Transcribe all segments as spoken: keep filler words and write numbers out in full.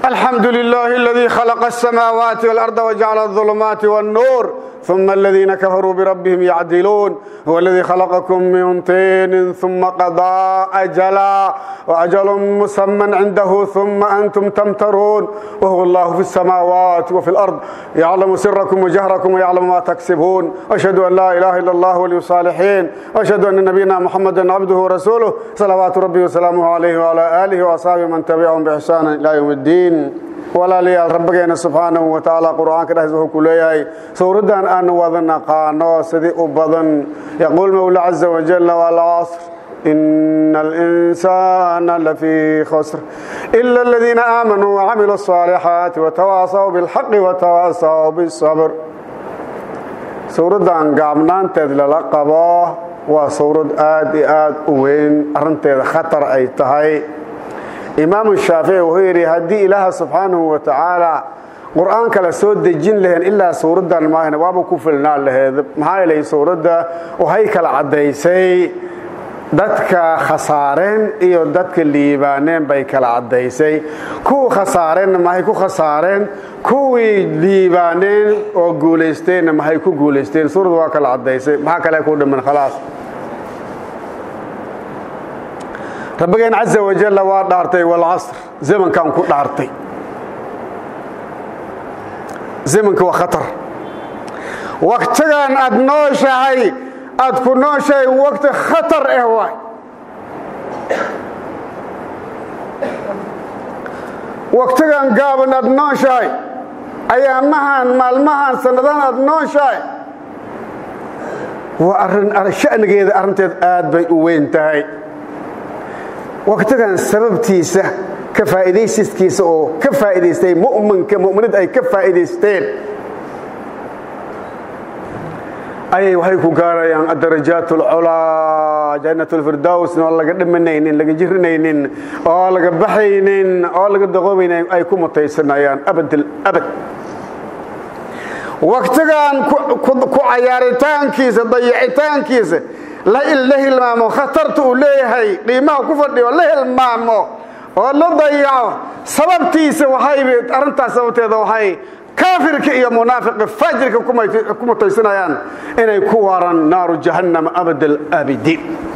الحمد لله الذي خلق السماوات والأرض وجعل الظلمات والنور ثم الذين كفروا بربهم يعدلون هو الذي خلقكم من طين ثم قضى أجلا وأجل مسمى عنده ثم أنتم تمترون وهو الله في السماوات وفي الأرض يعلم سركم وجهركم ويعلم ما تكسبون أشهد أن لا إله إلا الله ولي الصالحين وأشهد أن نبينا محمدا عبده ورسوله صلوات ربي وسلامه عليه وعلى آله وأصحابه من تبعهم بإحسان إلى يوم الدين ولا لي ربنا سبحانه وتعالى قرآن كده هو كلية سورة أن وذن قانو سدي أبدا يقول مولى عز وجل والعصر إن الإنسان لفي خسر إلا الذين آمنوا وعملوا الصالحات وتواصوا بالحق وتواصوا بالصبر سورة أن قامنان تدل لقبا وسورة آد آد وين أرنت خطر أي تهي إمام الشافعي وهيري هدي إله سبحانه وتعالى قرآن كلا سود الجن لهن إلا سورة ما هنا وابو كفلنا له ما هي سورة وهي كلا عديسي دتك خسارين إيو دتك ليبانين بي كلا عديسي كو خسارين ما هي كو خسارين كو ليبانين أو جولستين ما هي كو جولستين سورة وكلا عديسي ما كلا يكون من خلاص ربنا عز وجل ودارتي والعصر زمن كان كو دارتي زمن كو خطر وقت كان ادنوشاي اد كنوشاي وقت خطر اهواي وقت كان قابن ادنوشاي ايامهان مالمهان سندان ادنوشاي وارن ارشان جيد ارنتد اد بي وينتهي وقت كان سببتيسه كفائديستيسه او كفائديستي مؤمن كمؤمنه اي كفائديستين اي waxay ku gaarayaan darajaat al-ula jannat al-firdaws oo laga dhimanaynin laga jirinaynin oo laga baxaynin oo laga daqoobaynin ay ku mutaysanayaan abad abad waqtigan ku ciyaaritaankiisa dayicitaankiisa لا إله إلا ما خطرت إليه قيمة كفر الله المامو والله ضيعه سببتي سوحي أرنت سببتي ذوحي كافر كي منافق فاجر كم كم تيسنايان إن يكوارا نار جهنم أبد الأبدين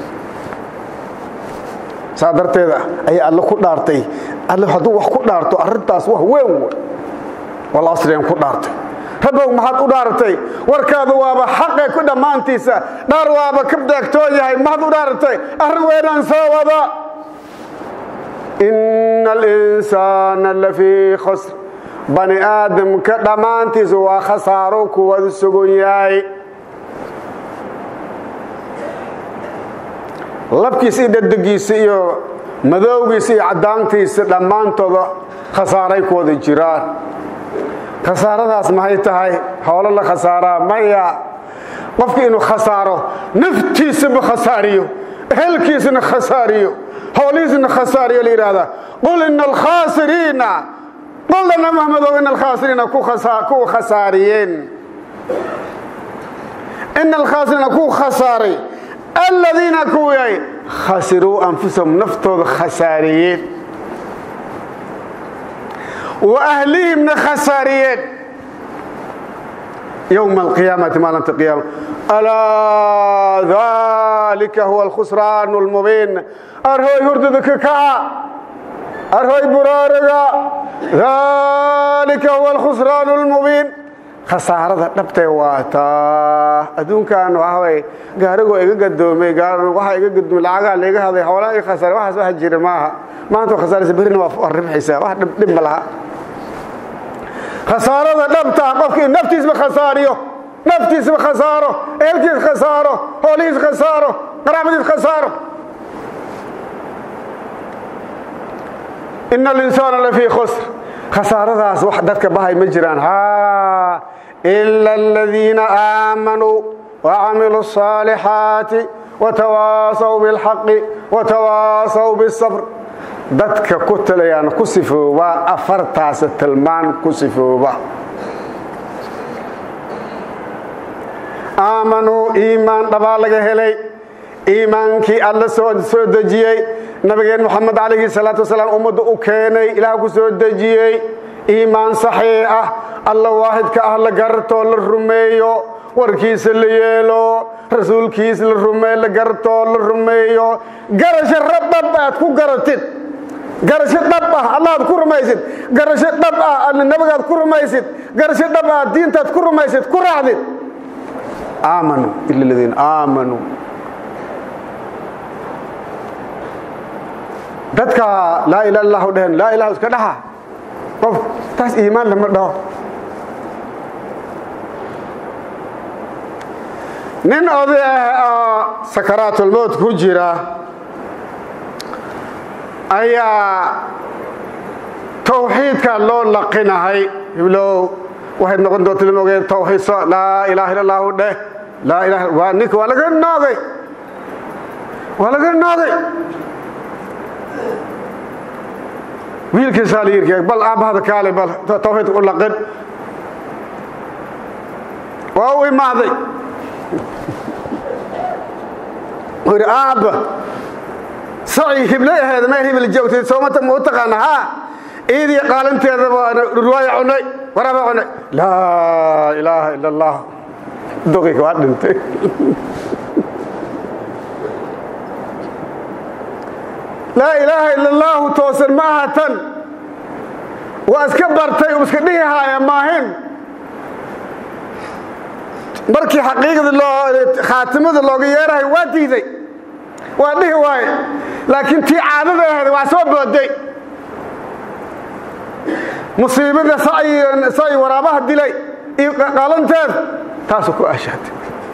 صادرت هذا أي الله كدارتي الله هذا وح كدارته أرنت سواه وين والله أصلين كدارته ربو محد ودارتي وركاد وابا حق كدا مانتيسا دار وابا كبداكتوياي محد ودارتي ارويدان سودا ان الانسان لفي خسر بني ادم كدمانتيس وخسارو كو سغوياي لبكيسي ددغيسي iyo madowgiisi cadaantiisa dhamaantooda khasaaray ku wada jiraan خسارadaas ma hay tahay hawlo la khasaara maya qofkii inuu khasaaro naftiisa ba khasaariyo helkiisna khasaariyo hawliisna khasaariyo liiraada qul innal khasirina qulna muhammad innal khasirina ku khasaar ku khasaariyeen innal khasirina ku khasaari alladina kuway khasiru anfusahum naftooda khasaariyeen وأهلهم خسارين يوم القيامة ما لن تقيام ألا ذلك هو الخسران المبين أرهوي هرددك كا أرهوي برارغا ذلك هو الخسران المبين خسارة نبتة واتا أدون كان وهاي قارقوا إيقا قدومي قارقوا وحا إيقا قدومي العقال إيقا هذا حوالي خسارة واحد واحد جير معها ما أنتو خسارة سبهرين والربح حساب واحد نبا لها خسارة نبتة قفكي نفتيس بخساريو نفتيس بخسارو إلكيس خسارو هوليس خسارو قرابتيس خسارو إن الإنسان لفي خسر خسارة ذاس وحدتك بهاي مجران ها إلا الذين آمنوا وعملوا الصالحات وتواصوا بالحق وتواصوا بالصبر dadka ku talayaan ku sifooba afartaas tilmaan ku sifooba aamanu iimaan dhaba laga helay iimaankii alla soo soo dajiyay nabigeen Muhammad alayhi salatu wasalaam ummadu u keenay ilaaha ku soo dajiyay iimaan saxiix ah Allah waahidka ah la garto la rumeeyo warkiisa la yeelo rasuulkiisa la rumeeyo la garto la rumeeyo garasho rabbaad ku garatid garasho dhab ah Allah ku rumaysid garasho dhab ah nabigaad ku rumaysid garasho dhab ah diintaad ku rumaysid ku raacdid aamanu illa alladhina aamanu dadka la ilaha illallah dhahan la ilaha iska dhaha qof taas iimaan lama dhaho nin oday ah sakaratul maut ku jira ayaa tawxiidka loo laqinahay iblow waxay noqon doontaa limoogeen tawxiid la ilaha illallah dheh la ilaha wa nik wala laga noogay wala laga noogay wiilkii saaliirkii bal aabahada kaale bal tawxiid u laqin waa uu imaaday waraaba sa'i hibla hada ma hibil jawtay soomata muutaqana ha eedii qaalanteeda ruwaaya cunay waraba cunay la ilaha illa allah doqiiq waa dhintay la ilaha illa allah toosan ma hatan waa iska bartay oo iska dhigaaya maahin markii xaqiiqada loo khaatimada looga yeeray waa diiday waa dhihi waay laakiin tii caadada ahayd waa soo booday musiibada sa'i sa'i waraabaha dilay iyo qalanteed taas ku ashaatay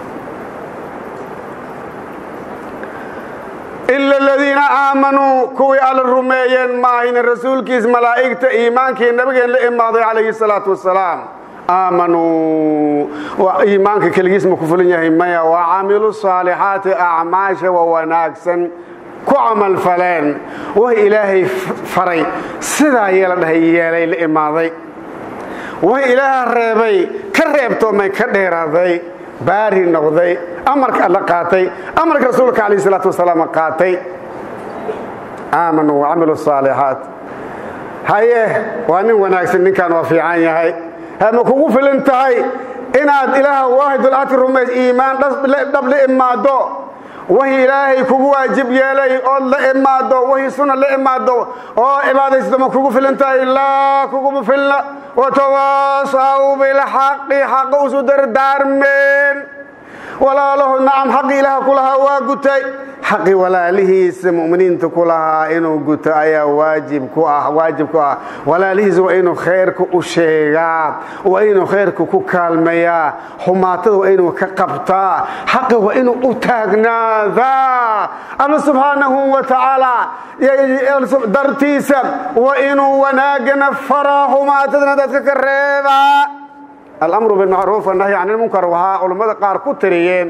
illa alladhina aamanu kuwi ala rumeeyeen maahin rasuulkiis malaa'ikta iimaankii nabigeen la imaaday alayhi salatu wassalaam آمنوا وإيمانك كلجيس مكفولين يا هميا وعملوا الصالحات أعماش ووناكسن كعمل فلان وهي إلهي فري سدا يلا هي يلا الإماضي وهي إله الربي كربتو ما كدير هذي باري نقضي أمرك الله قاتي أمرك رسولك عليه الصلاة والسلام قاتي آمنوا وعملوا الصالحات هاي وأنا وناكسن كانوا في عيني هاي هم كوكو في الانتهاء إن إله واحد الآتي الرميز إيمان دبل إمادو وهي إلهي كوكو واجب يلي الله إمادو وهي سنة لإمادو وإبادة إسلام كوكو في الانتهاء لا كوكو في الله وتواصوا بالحق حق وصدر دارمين ولا له نعم حق إله كلها واقتي حق ولا له المؤمنين كلها إنه قتايا واجب كواه واجب كواه ولا له زو إنه خيرك وشيعات وإنه خيرك ككالميا حماته وإنه كقبتا حق وإنه أتاقنا ذا الله سبحانه وتعالى درتيسا وإنه وناقنا فرا حماتنا ذاتك الريبا الأمر بالمعروف والنهي عن المنكر وها علماء قار كتريين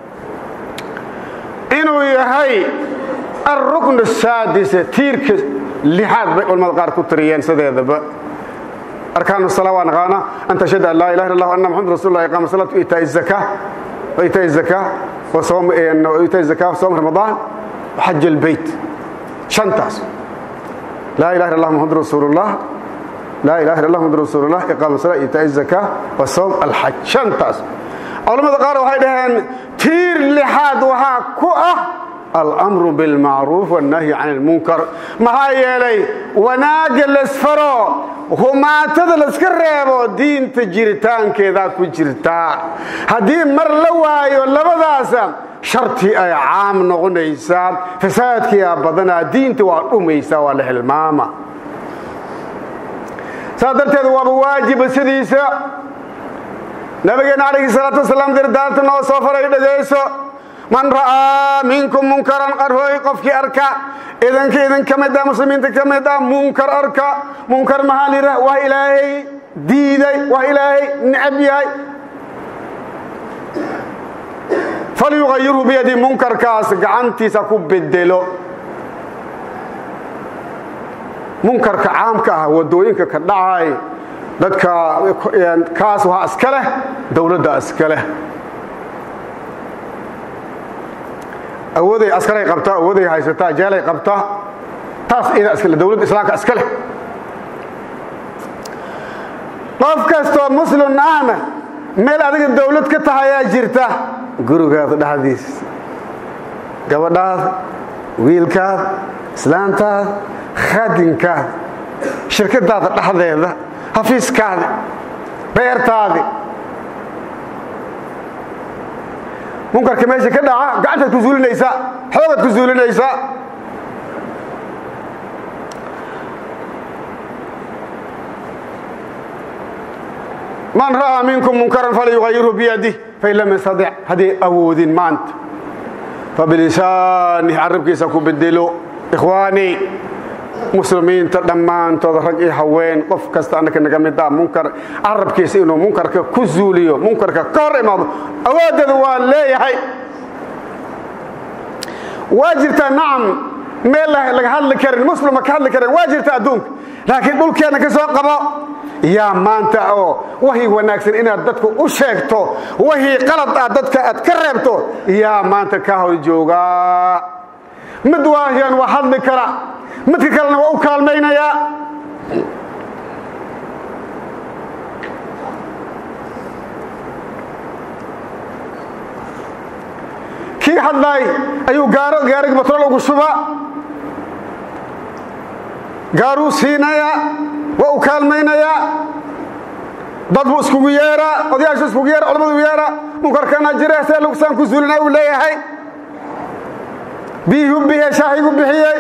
إنه يهي الركن السادس تيرك لحاد علماء قار كتريين سديد أركان الصلاة ونغانا أن تشهد أن لا إله إلا الله وأن محمد رسول الله إقام الصلاة وإيتاء الزكاة وإيتاء الزكاة وصوم وإيتاء الزكاة وصوم رمضان وحج البيت شنتاس لا إله إلا الله محمد رسول الله لا إله إلا الله محمد رسول الله إقام الصلاة إيتاء الزكاة وصوم الحج شنتاس علماء قالوا هيدهن تير لحاد وها كؤه الأمر بالمعروف والنهي عن المنكر ما هي لي وناقل الاسفرو وما تدل اسكريبو دين تجريتان كذا كجرتا هدي مر لواي ولا بداسا شرطي اي عام نغنيسا فسادك يا بدنا دين تو اميسا ولا الماما صادرت واجب سديسا نبينا عليه الصلاه والسلام درداتنا وسفر يدغيسو من رأى منكم منكرا قرهوي قفك أركا إذن كإذن كمدا مسلمين كمدا منكر أركا منكر مهالي وإلهي ديدي وإلهي نعبي فليغيره بيدي منكر كاس قعنتي سكوب بالدلو منكر كعام كه ودوينك كدعاي ذاتك كاس وها أسكله دولة أسكله أودي أسكري قبطة أودي هايستا جالي قبطة taas ida iskale dawladda islaamka iskale qof kastoo muslim ahna meel adiga dawlad ka tahay ayaa jirta gurigaada dhaxdiis gabadhaada wiilkaada islaantaada khadinkaada shirkadaada dhaxdeeda hafiiskaada beertaada munkarka meesha ka dhaca gacantaad ku zuulinaysaa xoogaad ku zuulinaysaa man ra'a minkum munkaran falyughayyirhu biyadihi fain lam yastati' hadii awoodin maanta fabilisaanihi carabkiisa ku bedelo ikhwaani muslimiinta dhammaantood rag iyo haween qof kasta annaka naga mid ah munkar carabkiisa inuu munkarka ku zuuliyo munkarka ka hor imaado awoodeeda waa leeyahay waa jirta nacam meel laga hadli karin muslima ka hadli karin waa jirta adduunka laakiin dhulkeena ka soo qabo yaa maanta oo wahi wanaagsan inaad dadku u sheegto wahi qalad ah dadka aad ka reebto yaa maanta ka hor jooga mid waahiyan waa hadli kara midka kalena waa u kaalmaynayaa kii hadlay ayuu gaaro gaarig batrool ugu shuba gaaruu siinaya waa u kaalmaynayaa dad buu iskugu yeeraa odayaashu iskugu yeera culamadu yeera munkarkana jira see lugsaan ku zuulina uu leeyahay biyuhu bixiyey shaahigu bixiyey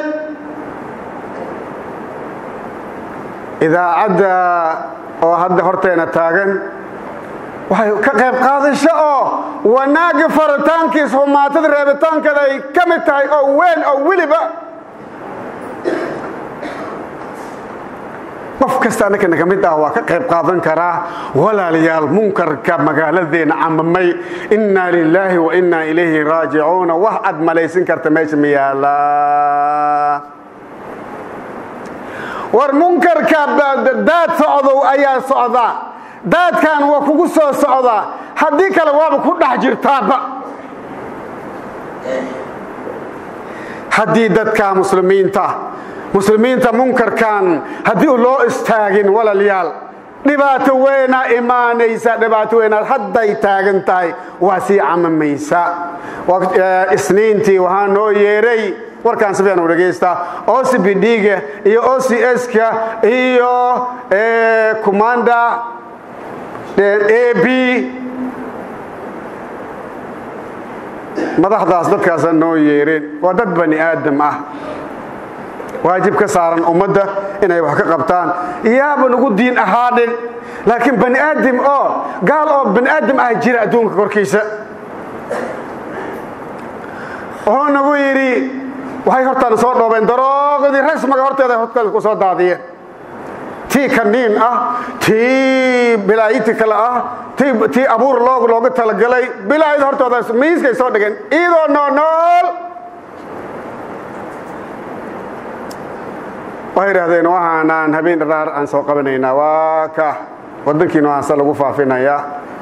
idaacadda oo hadda horteena taagan waxay ka qayb qaadasho oo wanaagga faritaankiisa humaatada reebitaankeeda ay ka mid tahay oo weyn oo weliba qof kasta annaka naga mid ah waa ka qayb qaadan karaa walaalayaal munkarka magaaladeena camamay inna lillahi wa inna ilayhi raajicuun wax aad malaysan karta meesha ma yaala war munkarka daad socdo ayaa socda daadkan waa kugu soo socda haddii kale waaba ku dhex jirtaaba haddii dadka muslimiinta muslimiinta munkarkan haddii loo istaagin walaalayaal dhibaato weena imaanaysa dhibaato weena hadday taagan tahay waa sii camamaysa isniintii waxaa noo yeeray warkaan sifaan u dhageysta O C B D-ga iyo O C S-ka iyo commander A B madaxdaas dadkaas noo yeereen waa dad bani aadam ah waajib ka saaran ummadda inay wax ka qabtaan iyaaba nagu diin ahaadin laakiin bani aadam oo gaal oo bani aadam ah jira adduunka korkiisa oo nagu yidhi waxay hortaan soo dhoobeen daroogadii rasmiga horteeda hodkada ku soo daadiyeen tii kaniin ah tii bilaayiti kale ah tii abuur loog looga talagalay bilaayada hortooda miiskay soo dhigeen iyadoo noonool waxay yidhaahdeen waxaanaan habeen dharaar aan soo qabanaynaa waa ka waddankiina waanse lagu faafinayaa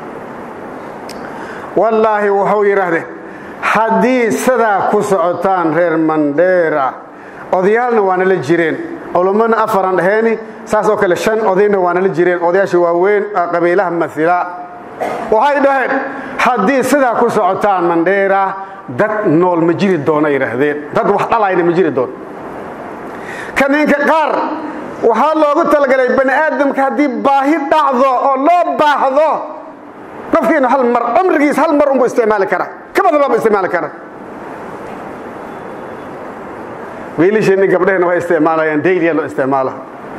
wallaahi wuxuu yidhaahdeen haddii sidaa ku socotaan reer Mandheera odayaalna waana la jireen culummana afaran dhaheeni saas oo kale shan odayna waana la jireen odayaasha waaweyn qabiilaha masila waxay dhaheen haddii sidaa ku socotaan Mandheera dad nool ma jiri doona yiraahdeen dad wax dhalayna ma jiri doon kaninka qaar waxaa loogu talagalay bani aadamka haddii baahi dhacdo oo loo baahdo qofkiina hal mar umrigiis hal mar uu isticmaali kara kabada loo isticmaali kara wiilasheen gabdhaheena way isticmaalayaan daily loo isticmaala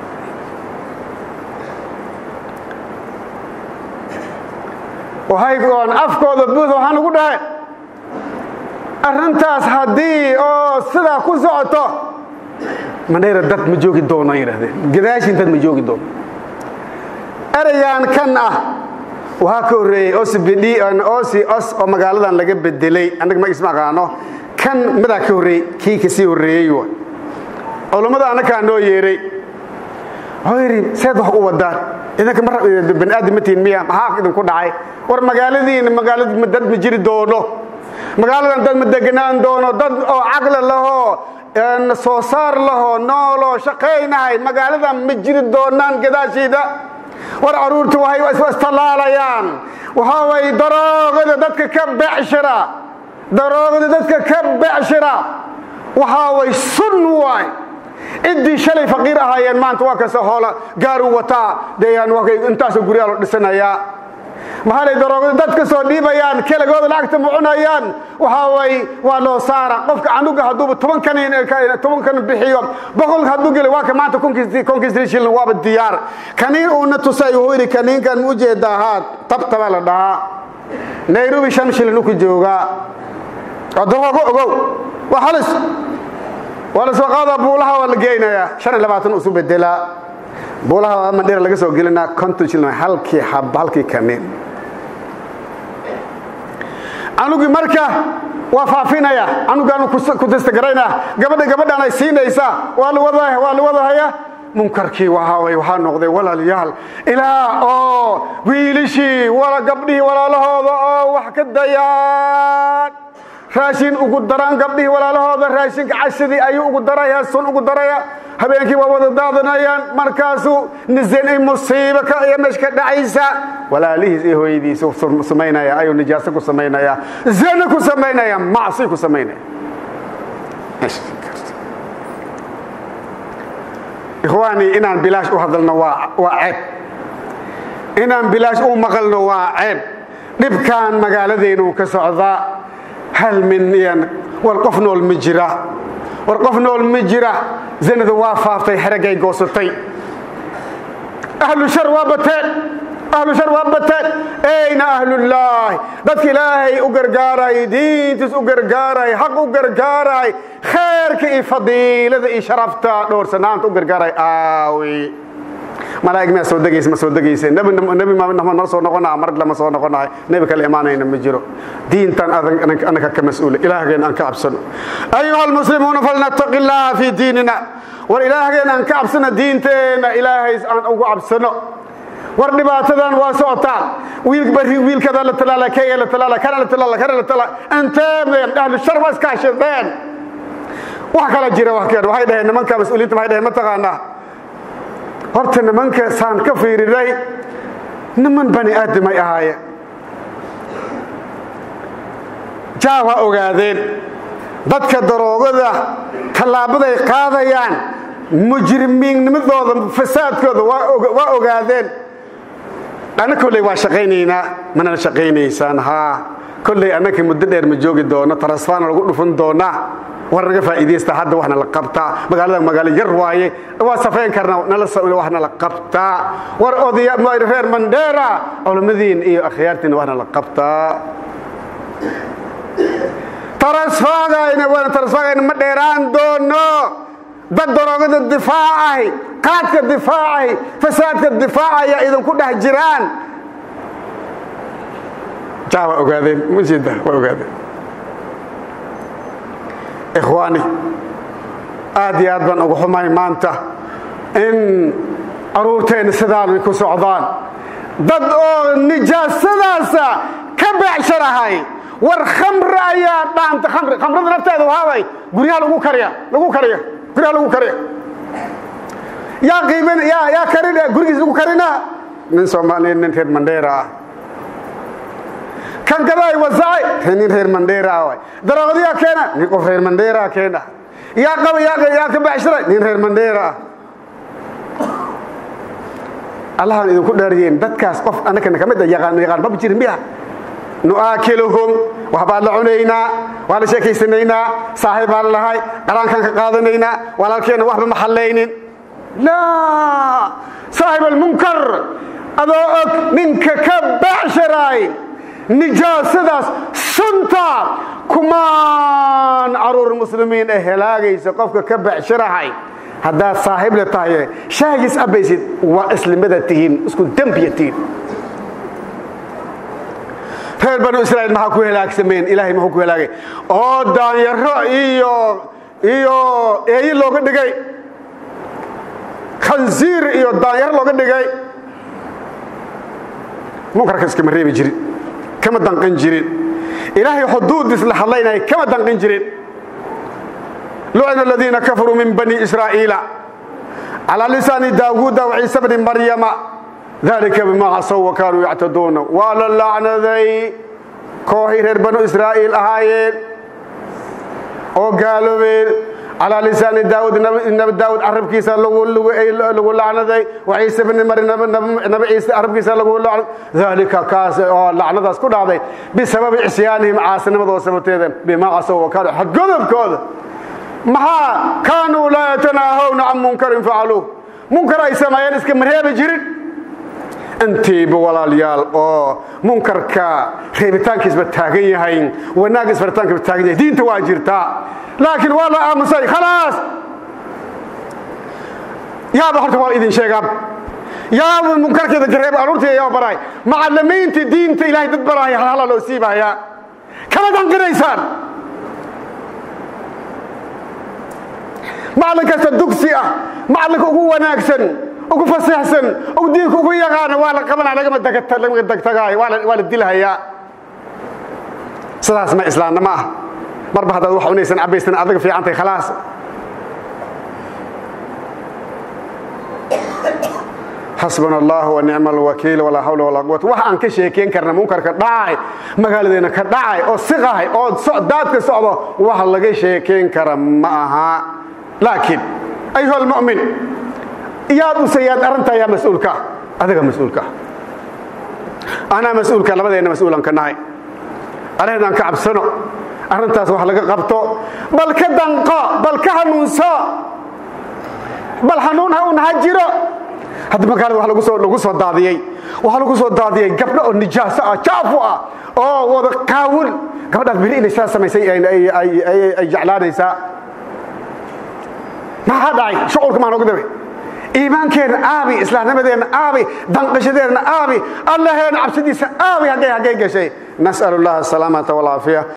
waxay go'aan afkooda buux waxaan ugu dhahay arrintaas haddii oo sida ku socoto Mandheera dad ma joogi doono yiraahdeen gadaashin dad ma joogi doono erayaan kan ah waxa ka horeeyay O C B D aan O C S oo magaaladan laga bedelay anaga ma isma qaano kan mid ka horeeyay kii ka sii horeeyay culimada anaka noo yeeray hoyri seed wax u wadaan idinka mar bin aadamatiin miya maxaa idin ku dhacay war magaaladiina magaalada dad ma jiri doono magaaladan dad ma deganaan doono dad oo aqal laho ان soo saar laho noolo shaqeynay magaalada ma jiri doonaan gadaashiida war aruurtu waxay istalaalayaan waxa way daroogada dadka ka beecshira daroogada dadka ka beecshira waxa way sun way idii shalay faqiir ahaayeen maanta waa ka soo hoola gaaru wata deeyaan waxay intaas guriyaal dhisanaya maxay daroogada dadka soo dhiibayaan kalagood lacagta mucunayaan waxa way waa loo saara qofka anuga haduu toban kan toban kan bixiyo boqol haduu gal waa ka maanta konkiis konkiis shil waa diyaar kaniin oo na tusay hooyri kaniin kan u jeedahaad tabtaba la dhaha Nairobi shan shil ku jooga adoogo ogow waa halis wala soo qaada buulaha wala geynaya shan iyo labaatan usoo bedela buulaha ama dheer laga soo gelina konton shil halkii hab halkii kaniin anugu marka waa faafinaya anugaanu ku dastagareena gabadha gabadhan ay siinaysa waa la wadahay waa la wadahaya munkarkii waxa way waxa noqday walaalayaal ilaa oo wiilishi wala gabdhii walaalahooda oo wax ka dayaan raashin ugu daraan gabdhii walaalahooda raashinka cashadii ayuu ugu daraya sun ugu daraya habeenkii waa wada daadanayaan markaasu nizeen ay musiiba ka ay meeshka dhacaysa walaalihiis ee hooyadiisa sameynaya ayuu nijaasa ku sameynaya zina ku sameynaya maasi ku sameynaya ikhwaani inaan bilaash u hadalno waa waa ceeb inaan bilaash u maqalno waa ceeb dhibkaan magaaladeenu ka socda hal min yan wal qof nool ma jira war qof nool ma jira zinadu waa faaftay xaragay goosatay ahlu shar waa bateen ahlu shar waa bateen ayna ahlullah dadka ilaahay u gargaaray diintiis u gargaaray xaq u gargaaray khayrka iyo fadiilada iyo sharafta dhoorsanaanta u gargaaray aawi malaa'ig ma soo dagaysa ma soo dagaysa nabi nabi ma ma soo noqonaa mar lama soo noqonaa nabi kale iimaanayna ma jiro diintan adan anaka ka mas'uul ilaahayna aan ka cabsano ayuha almuslimuuna falnattaqillaha fi diinina war ilaahayna aan ka cabsano diinteena ilaahay aan ugu cabsano war dhibaatadan waa socotaan wiil bari wiilkada la talaala kay la talaala kana la talaala kana la talaala anta min ahli shar was ka shadaan wax kala jira wax kale waxay dhahay nimanka mas'uuliyiinta waxay dhahay ma taqaanaa horta nimanka saan ka fiiriray niman bani aadam ay ahaayeen jaawa ogaadeen dadka daroogada talaabada ay qaadayaan mujrimiinnimadooda fasaadkooda waa ogaadeen ana kulay waa shaqeynayna mana shaqeynaysaan ha kulay anaka muddo dheer ma joogi doono tarasfaan lagu dhufan doona war naga faa'iideysta hadda waxna la qabtaa magaalada magaalo yar waaye waa safeen karna nala soo waxna la qabtaa war odiya ma reer Mandera culimadiin iyo akhyaartiin waxna la qabtaa tarasfaagayna waa tarasfaagayna ma dheeraan doono dad daroogada difaacay qaadka difaacay fasaadka difaacaya idan ku dhex jiraan jaawa ogaadeen mujida waa ogaadeen ikhwaani aad iyo aad baan ugu xumahay maanta in aruurteen sidaan ku socdaan dad oo nijaasadaasa ka beecsharahay war khamr ayaa dhaanta khamr khamrada nafteeda waaway guriga lagu kariya lagu kariya guriga lagu kariya yaa qiiman yaa yaa karina gurigiisa lagu karina min Soomaaliya nin reer Mandera kan gaday wasaay nin reer Mandera way daroogadiya keena nin qof reer Mandera keena yaa qaba yaa yaa ka beecshara nin reer Mandera Allah idin ku dhaariyeen dadkaas qof anaka kamid ah yaqaan yaqaan bab jirin biya nu'aakiluhum waxba la cunayna wala sheekaysanayna saaxiib aan lahay qarankan ka qaadanayna walaalkeena waxba ma xallaynin la saaxiib al-munkar adoo og ninka ka beecsharay nijaasadaas sunta kumaan aruur muslimiin ee helaagaysa qofka ka beecsharahay hadda saaxiib la tahay shaagis abaysid waa islimada tihiin isku dambiyatiin reer banu Israa'iil ma ku helaagsameen ilaahay ma ku helaagay oo daanyaro iyo iyo ee looga dhigay khanziir iyo daanyaro looga dhigay munkarka iska mareebi jirin kama danqan jirin ilaahay xuduudis la hadlaynay kama danqan jirin لعن الذين كفروا من بني إسرائيل على لسان داود وعيسى بن مريم ذلك بما عصوا وكانوا يعتدون وعلى اللعنة ذي كوهير بنو إسرائيل أهايل وقالوا على لسان داود نبي داود عرب كيسا لو لو لعنة ذي وعيسى بن مريم نبي عيسى عرب كيسا لو لعنة ذلك كاس لعنة ذا سكون هذا بسبب عصيانهم عاصنا وضوسبتهم بما عصوا وكانوا حد قلب كذا ما كانوا لا يتناهون عن منكر فعلوه منكر أي سمايان اسكم مرهب جرين انتي بوالاليال او منكر كا خيبتان كسبت تاغي هين وناقص فرتان كسبت تاغي دين تواجرتا لكن والله امسي خلاص يا بحرت وال اذن شيغاب يا منكر كذا جريب ارورتي يا براي معلمين دين الهي دد براي هلا لو سيبايا كما دنقريسان معلن كاس دغسي اه معلن ugu wanaagsan ugu fasaxsan ugu diinku ugu yaqaan waa la qabanaa laga madagta laga dagtagaay waa la dilhaya sidaas ma islaamnimo ah marba hada wax unaysan abaysan adiga fiicantay khalaas حسبنا الله ونعم الوكيل ولا حول ولا قوه waxaan ka sheekeen karna munkarka dhaay magaaladeena ka dhaay oo siqahay oo dadka socdo wax laga sheekeen kara ma aha لكن أيها المؤمن يا أبو سياد أنت يا مسؤولك هذا مسؤولك أنا مسؤولك لماذا أنا مسؤولا كناي أنا هذا كعب سنة أنت أصبح لك قبطه بل كدنقا بل كهنونسا بل حنونها ونهجرا هذا ما كانوا وحلو قصوا لقصوا الضادية وحلو قصوا الضادية قبل النجاسة شافوا أو وذا كاول قبل أخبري إن إساس ما يسي أي أي أي أي جعلان إساء ما هذا شعورك ما نقدر إيمان كان آبي إسلام نبدأ آبي دنقش ديرنا آبي الله ينعم سديس آبي هذا هذا شيء نسأل الله السلامة والعافية